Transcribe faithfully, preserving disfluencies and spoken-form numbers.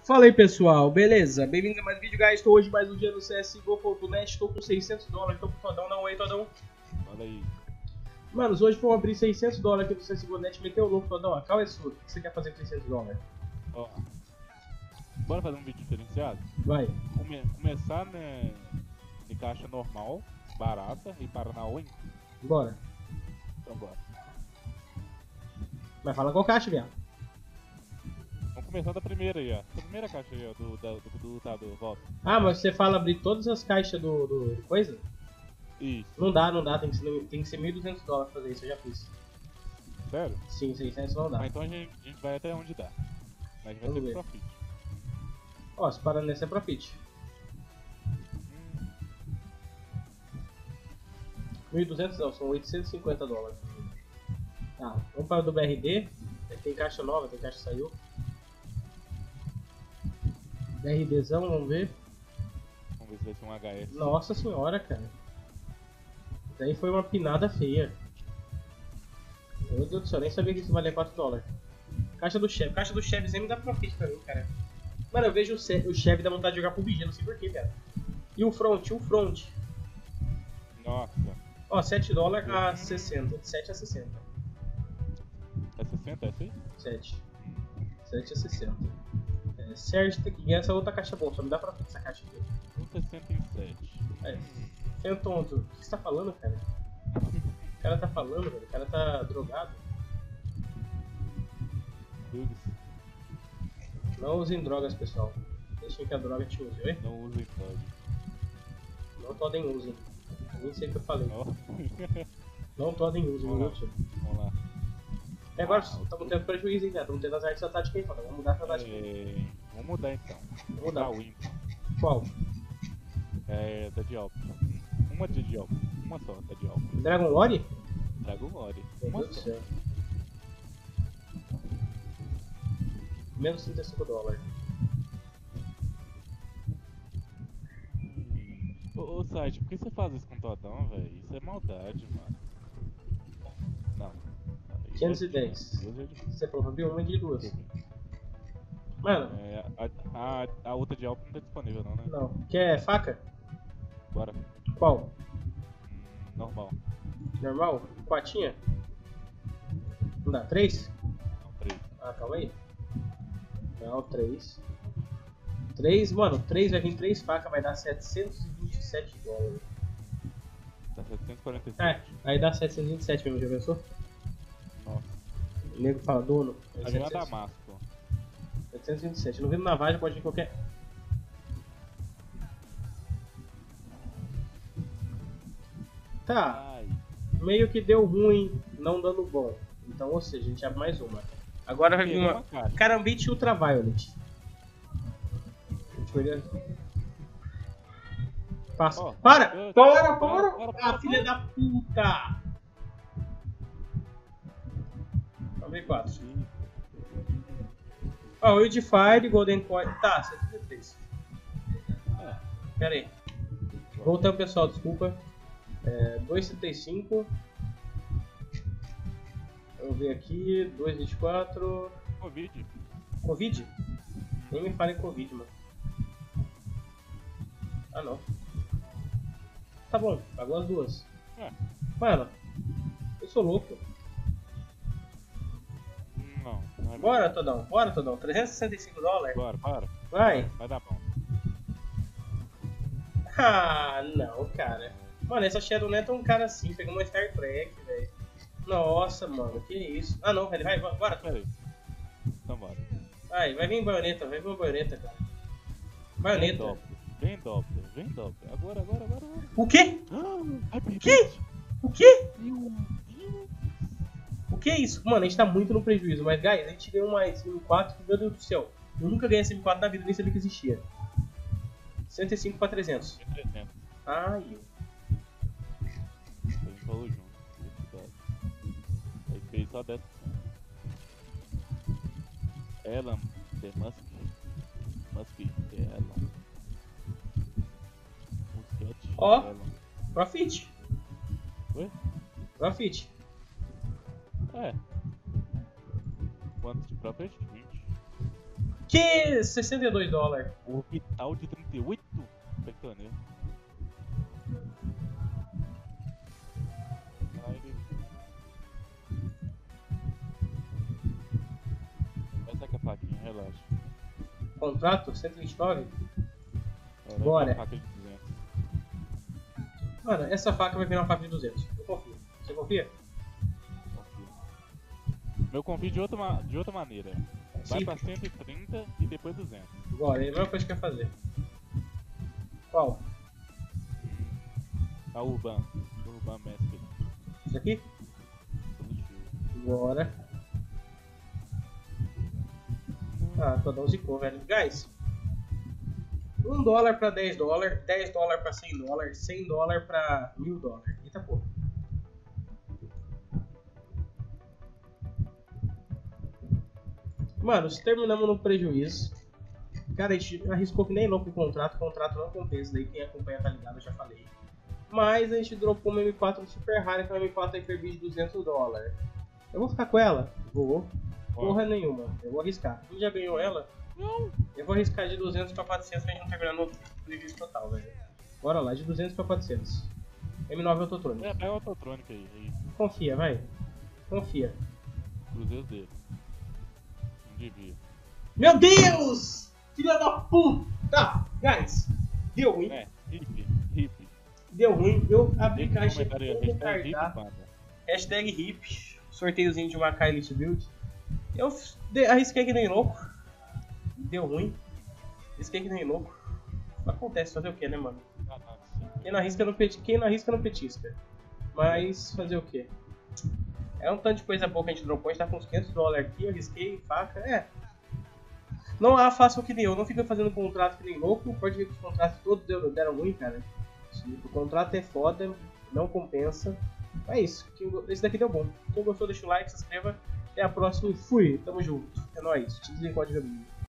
Fala aí pessoal, beleza? Bem-vindo a mais um vídeo, guys. Estou hoje mais um dia no C S G O ponto net. Estou com seiscentos dólares, estou com o Todão, não, aí Todão. Olha aí. Manos, hoje vamos abrir seiscentos dólares aqui no C S G O ponto net. Meteu o louco, Todão, a cal é sua. O que você quer fazer com seiscentos dólares? Ó, bora fazer um vídeo diferenciado? Vai. Come começar, né, de caixa normal, barata, e parar na win. Bora. Então bora. Vai falar qual caixa, viado? Vamos começar da primeira aí, ó. Da primeira caixa aí, ó, do, da, do, do lutador, volta. Ah, mas você fala abrir todas as caixas do, do coisa? Isso. Não dá, não dá, tem que ser, tem que ser mil e duzentos dólares pra fazer isso, eu já fiz. Sério? Sim, seiscentos não dá. Ah, então a gente, a gente vai até onde dá. Mas a gente vai Vamos ter ver. profit. Ó, se parando nesse é profit. Hum, mil e duzentos não, são oitocentos e cinquenta dólares. Tá, vamos para o do B R D. Tem caixa nova, tem caixa que saiu. BRDzão, vamos ver. vamos ver se vai ser um H S. Nossa senhora, cara. Daí foi uma pinada feia. Meu Deus do céu, nem sabia que isso valia quatro dólares. Caixa do chefe. Caixa do chefe sempre dá profit pra mim, cara. Mano, eu vejo o, o chefe dá vontade de jogar P U B G, não sei porquê, cara. E o front, o front. Nossa. Ó, sete dólares a sessenta. sete a sessenta. É sessenta essa aí? sete. sete a sessenta. É, Sérgio tem que ganhar essa outra caixa boa, só me dá pra essa caixa aqui. um sessenta e sete. É. Fenton, o que você tá falando, cara? O cara tá falando, velho. O cara tá drogado. Bugs. Não usem drogas, pessoal. Deixem que a droga te use, oi? Não usem droga. Não todem usem. Nem sei o que eu falei. Ó. Não todem usem, Vamos lá. inútil. Vamos lá. E agora estamos tendo prejuízo, hein, cara? Estamos tendo as artes da tática aí, mano. Vamos mudar essa tática. É, vamos mudar então. Vamos mudar. Pra win. Qual? É, da Dialp. Uma de Dialp. Uma só, da Dialp. Dragon Lore? Dragon Lore. Meu Uma Deus do só. céu. Menos trinta e cinco dólares. Ô, ô site, por que você faz isso com o Todão, velho? Isso é maldade, mano. Não. Aí quinhentos e é dez. demais. Deus é demais. Você falou pra abrir uma de duas. Mano, É, a, a, a outra Dialp não tá disponível não, né? não. Quer faca? Bora. Qual? Hum, normal. Normal? Quatinha? Não dá? Três? Não, três. Ah, calma aí. Não, três. Três, mano, três vai vir três facas, vai dar setecentos e vinte e sete dólares. Tá setecentos e quarenta e É, sete. aí dá setecentos e vinte e sete mesmo, já pensou? Nossa. O nego fala dono. A gente vai dar massa, pô. setecentos e vinte e sete. Não vendo na vagem, pode vir qualquer. Tá, Ai. meio que deu ruim, não dando bom. Então, ou seja, a gente abre mais uma. Agora vai vir Pegou uma uma caixa. Karambit Ultraviolet. Deixa eu ver. Passa. Ó, Para! eu- Para, para, para! para, Ah, para, filha da puta! Abri quatro. Sim. Ó, Wildfire, Golden Coin. Tá, setenta e três. É. Pera aí. Voltando, pessoal, desculpa. É, duzentos e setenta e cinco. Vamos ver aqui. duzentos e vinte e quatro. Covid. Covid? Nem me fala em Covid, mano. Ah, não. Tá bom, pagou as duas. É. Mano, eu sou louco. Não. não é Bora, Todão, bora, Todão. trezentos e sessenta e cinco dólares. Bora, para. Vai. Vai dar bom. Ah, não, cara. Mano, essa Shadow Neto é um cara assim, pegou uma Star Trek, velho. Nossa, mano, que isso. Ah, não, velho, vai, vai, bora. Pera aí. Então bora. Vai, vai vir baioneta, vai vir uma baioneta, cara. Vem Baioneta. Doppler. Vem Doppler. Vem Doppler. Agora, agora, agora, agora. O quê? Ah, ai, perdi. Que? O quê? Meu Deus. O que é isso? Mano, a gente tá muito no prejuízo, mas, guys, a gente ganhou uma M quatro que, meu Deus do céu, eu nunca ganhei essa M quatro na vida, nem sabia que existia. cento e cinco pra trezentos. trezentos. Ai, A gente falou junto. Aí fez só dessa. Ela, The Musk. Musk, ela. Musquete, Ó. ela. profit. Oi? Profit. É. Quanto de profit? vinte. Que sessenta e dois dólares. Orbital de trinta e oito? Pectoneiro. Essa que é a faquinha, relaxa. Contrato? cento e vinte e nove? Ela Bora. é uma faca de duzentos. Mano, essa faca vai virar uma faca de duzentos. Eu confio. Você confia? Confio. Eu confio de outra, ma- de outra maneira. Vai Sim. pra cento e trinta e depois duzentos. Bora, é a mesma coisa que eu ia fazer. Qual? A Urban. Urban Mask. Isso aqui? Positivo. Bora. Ah, tô dando zicou, velho. Guys, um dólar pra dez dólares, dez dólares pra cem dólares, cem dólares pra mil dólares. Eita porra. Mano, se terminamos no prejuízo. Cara, a gente arriscou que nem louco o contrato. O contrato não compensa, daí quem acompanha tá ligado, eu já falei. Mas a gente dropou uma M quatro super rara, que é uma M quatro Hyper-V de duzentos dólares. Eu vou ficar com ela? Vou. Porra nenhuma, eu vou arriscar. Quem já ganhou ela? Não. Eu vou arriscar de duzentos pra quatrocentos pra gente não terminar no prejuízo total, velho. Bora lá, de duzentos pra quatrocentos. M nove Autotronic. É, pega o Autotronic aí. aí. Confia, vai. Confia. Cruzeiro dele. Não devia. Meu Deus! Filha da puta! Guys, deu ruim. É, hippie, hippie. Deu ruim. Eu abri Deixa no caixa comentário aí, com hashtag hippie, retardar. banda. Hashtag hip. Sorteiozinho de uma K Elite Build. Eu f- de- arrisquei que nem louco. Deu ruim. Arrisquei que nem louco. Acontece, fazer o que, né, mano? Ah, tá, sim. Quem não arrisca não, peti... Quem não arrisca não petisca. Mas fazer o que? É um tanto de coisa boa que a gente dropou. A gente tá com uns quinhentos dólares aqui. Eu arrisquei, faca. É. Não há façam que nem eu. Não fica fazendo contrato que nem louco. Pode ver que os contratos todos deram, deram ruim, cara. O contrato é foda. Não compensa. É isso. Quem go- Esse daqui deu bom. Quem gostou, deixa o like, se inscreva. Até a próxima e fui. Tamo junto. É nóis. Te desencode, amigo.